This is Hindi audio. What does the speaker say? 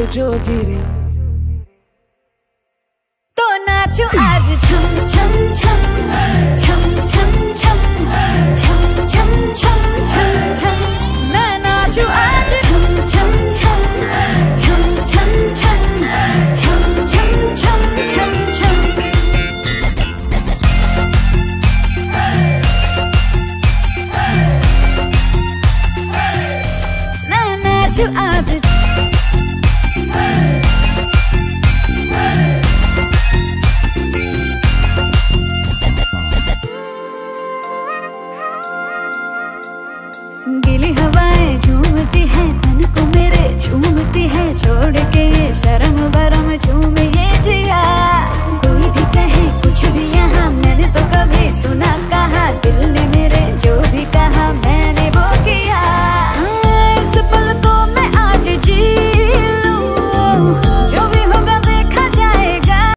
जो गिरी तो नाचो आज छम छम छम छम छम छम छम छम छम छम छम मैं नाचो आज छम छम छम छम छम छम छम छम छम छम छम मैं नाचो आज